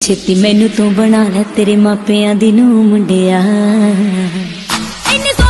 ਛੇਤੀ ਮੈਨੂੰ ਤੂੰ ਬਣਾ ਲੈ ਤੇਰੇ ਮਾਪਿਆਂ ਦੀ ਨੂੰ ਮੁੰਡਿਆ।